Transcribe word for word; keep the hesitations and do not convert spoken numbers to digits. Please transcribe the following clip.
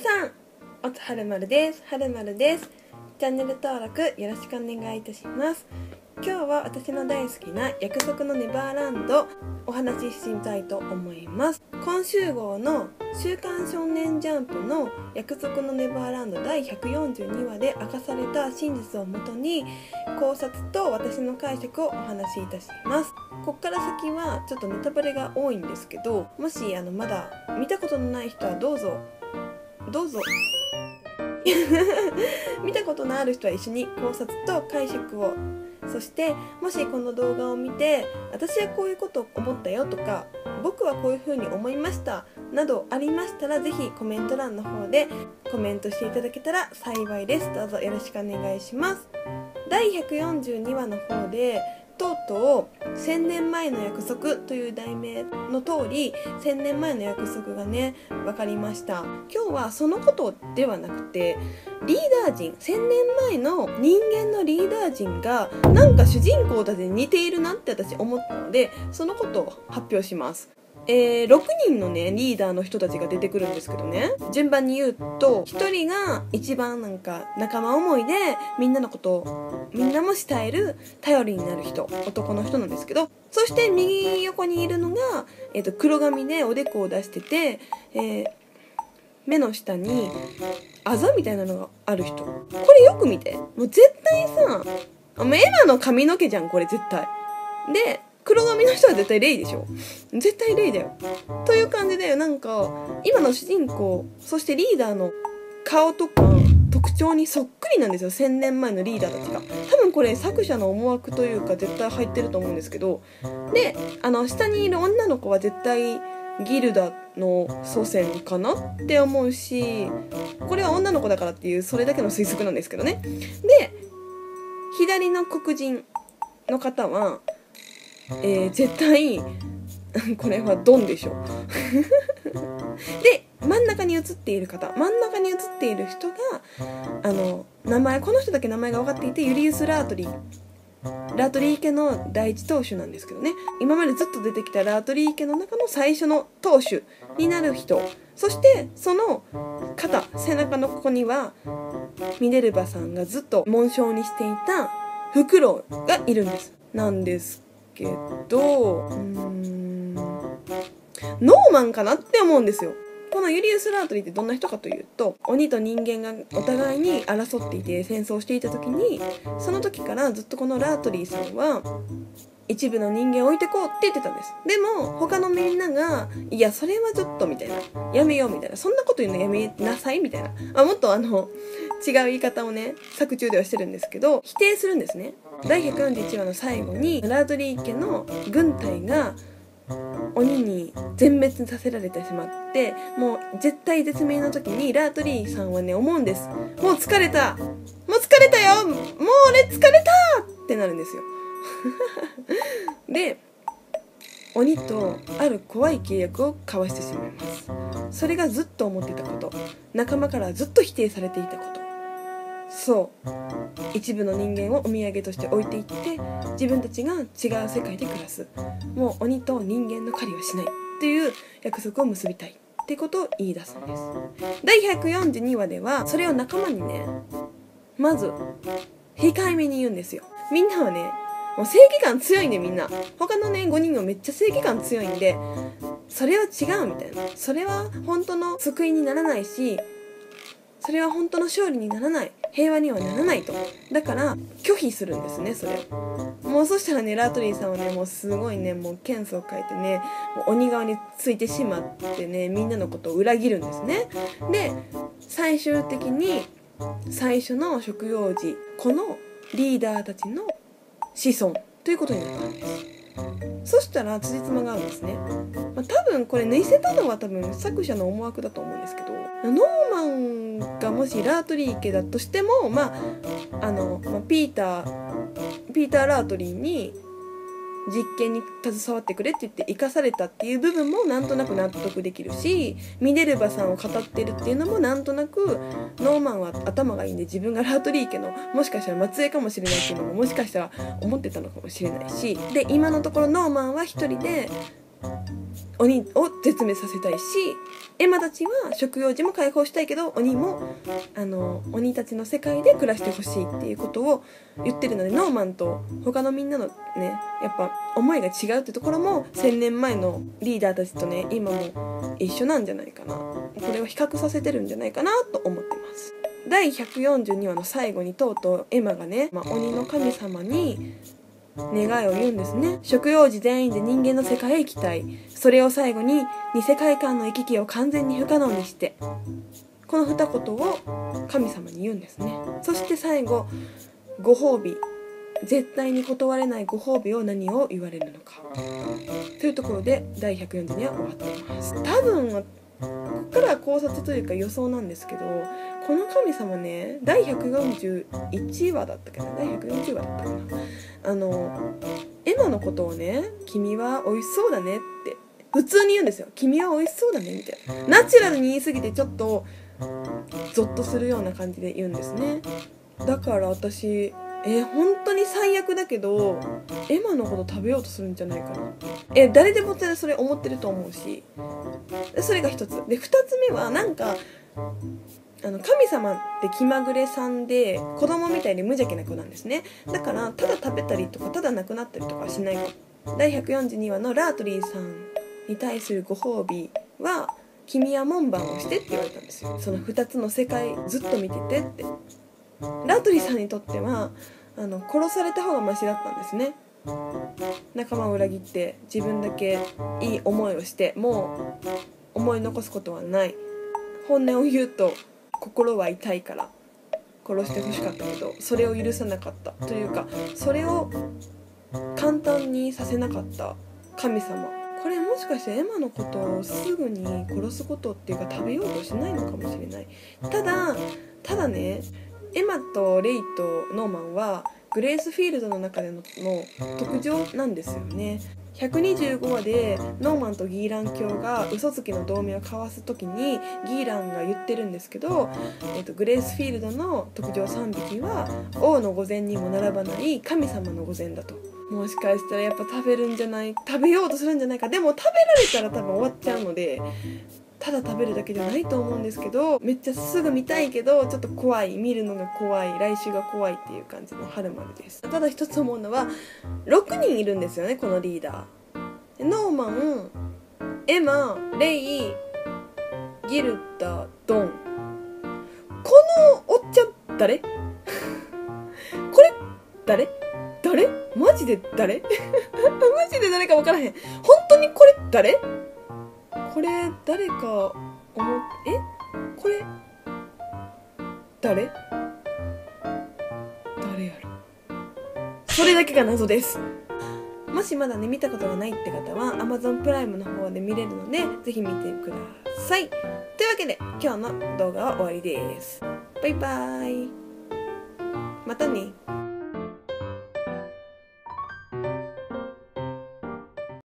さん、おつはるまるです。はるまるです。チャンネル登録よろしくお願いいたします。今日は私の大好きな約束のネバーランドお話ししてみたいと思います。今週号の週刊少年ジャンプの約束のネバーランドだいひゃくよんじゅうにわで明かされた真実をもとに考察と私の解釈をお話しいたします。ここから先はちょっとネタバレが多いんですけど、もしあのまだ見たことのない人はどうぞどうぞ見たことのある人は一緒に考察と解釈を、そしてもしこの動画を見て私はこういうことを思ったよとか僕はこういうふうに思いましたなどありましたら、ぜひコメント欄の方でコメントしていただけたら幸いです。どうぞよろしくお願いします。だいひゃくよんじゅうにわの方でとうとうせんねんまえの約束という題名の通りせんねんまえの約束がね分かりました。今日はそのことではなくて、リーダー陣、せんねんまえの人間のリーダー陣がなんか主人公たちに似ているなって私思ったので、そのことを発表します。えー、ろくにんのねリーダーの人たちが出てくるんですけどね、順番に言うとひとりが一番なんか仲間思いでみんなのことをみんなも慕える頼りになる人、男の人なんですけど、そして右横にいるのが、えー、と黒髪でおでこを出してて、えー、目の下にあざみたいなのがある人。これよく見て、もう絶対さもうエマの髪の毛じゃんこれ絶対で、黒髪の人は絶対レイでしょ、絶対レイだよという感じで、なんか今の主人公そしてリーダーの顔とか特徴にそっくりなんですよ、せんねんまえのリーダーたちが。多分これ作者の思惑というか絶対入ってると思うんですけど、であの下にいる女の子は絶対ギルダの祖先かなって思うし、これは女の子だからっていうそれだけの推測なんですけどね。で左の黒人の方はえー、絶対これはドンでしょで真ん中に写っている方真ん中に写っている人があの名前この人だけ名前が分かっていて、ユリウス・ラートリーラートリー家の第一当主なんですけどね、今までずっと出てきたラートリー家の中の最初の当主になる人、そしてその肩背中のここにはミネルヴァさんがずっと紋章にしていたフクロウがいるんですなんですけど、うーんノーマンかなって思うんですよ。このユリウス・ラートリーってどんな人かというと、鬼と人間がお互いに争っていて戦争していた時に、その時からずっとこのラートリーさんは一部の人間を置いてこうって言ってたんです。でも他のみんながいやそれはちょっとみたいな、やめようみたいな、そんなこと言うのやめなさいみたいな、あもっとあの違う言い方をね作中ではしてるんですけど、否定するんですね。だいひゃくよんじゅういちわの最後にラートリー家の軍隊が鬼に全滅させられてしまって、もう絶対絶命の時にラートリーさんはね思うんです。もう疲れたもう疲れたよもう俺疲れたってなるんですよで鬼とある怖い契約を交わしてしまいます。それがずっと思っていたこと、仲間からずっと否定されていたこと、そう一部の人間をお土産として置いていって自分たちが違う世界で暮らす、もう鬼と人間の狩りはしないっていう約束を結びたいってことを言い出すんです。だいひゃくよんじゅうにわではそれを仲間にねまず控えめに言うんですよ。みんなはねもう正義感強いんで、みんな他のねごにんはめっちゃ正義感強いんで、それは違うみたいな、それは本当の救いにならないし、それは本当の勝利にならない、平和にはならないと、だから拒否するんですねそれを。もうそしたらねラートリーさんはねもうすごいねもう剣素を変えてねもう鬼側についてしまってね、みんなのことを裏切るんですね。で最終的に最初の食用時、このリーダーたちの子孫ということになったんです。そしたら辻褄が合うんですね。まあ、多分これ抜いせたのは多分作者の思惑だと思うんですけど、ノーマンがもしラートリー家だとしても、まああのまあ、ピーターピーター・ラートリーに実験に携わってくれって言って生かされたっていう部分もなんとなく納得できるし、ミネルヴァさんを語ってるっていうのもなんとなくノーマンは頭がいいんで自分がラートリー家のもしかしたら末裔かもしれないっていうのももしかしたら思ってたのかもしれないし、で今のところノーマンは一人で鬼を絶滅させたいし、エマたちは食用児も解放したいけど鬼もあの鬼たちの世界で暮らしてほしいっていうことを言ってるので、ノーマンと他のみんなのねやっぱ思いが違うってところもせんねんまえのリーダーたちとね今も一緒なんじゃないかな、これを比較させてるんじゃないかなと思ってます。だいひゃくよんじゅうにわの最後にとうとうエマがね、まあ、鬼の神様に願いを言うんですね。食用児全員で人間の世界へ行きたい。それを最後に二世界観の行き来を完全に不可能にして、この二言を神様に言うんですね。そして最後ご褒美、絶対に断れないご褒美を何を言われるのかというところでだいひゃくよんじゅうにわ終わっています。多分ここからは考察というか予想なんですけど、この神様ねだいひゃくよんじゅういちわだったっけな、だいひゃくよんじゅうわだったかな、あのエマのことをね、君は美味しそうだねって普通に言うんですよ。君は美味しそうだねみたいな、ナチュラルに言い過ぎてちょっとゾッとするような感じで言うんですね。だから私えー、本当に最悪だけどエマのこと食べようとするんじゃないかな。えー、誰でもそれ思ってると思うし、それが一つで、二つ目はなんかあの神様って気まぐれさんで子供みたいに無邪気な子なんですね。だからただ食べたりとかただなくなったりとかはしない子。だいひゃくよんじゅうにわのラートリーさんに対するご褒美は君は門番をしてって言われたんですよ。そのふたつの世界ずっと見ててって。ラートリーさんにとってはあの殺された方がマシだったんですね。仲間を裏切って自分だけいい思いをしてもう思い残すことはない。本音を言うと心は痛いから殺してほしかったけどそれを許さなかったというか、それを簡単にさせなかった神様。これもしかしてエマのことをすぐに殺すことっていうか食べようとしないのかもしれない。ただただね、エマとレイとノーマンはグレースフィールドの中でのの特徴なんですよね。ひゃくにじゅうごわでノーマンとギーラン卿が嘘つきの同盟を交わす時にギーランが言ってるんですけど、えー、とグレースフィールドの特徴さんびきは王の御前にも並ばない神様の御前だと。もしかしたらやっぱ食べるんじゃない食べようとするんじゃないか。でも食べられたら多分終わっちゃうのでただ食べるだけじゃないと思うんですけど、めっちゃすぐ見たいけどちょっと怖い、見るのが怖い、来週が怖いっていう感じの春丸です。ただ一つ思うのはろくにんいるんですよね、このリーダー。ノーマン、エマ、レイ、ギルダ、ドン。このおっちゃん誰これ誰誰マジで誰マジで誰か分からへん。本当にこれ誰これ誰か思っえこれ誰誰やろ。それだけが謎です。もしまだね見たことがないって方は Amazon プライムの方で見れるのでぜひ見てください。というわけで今日の動画は終わりです。バイバーイ。またね。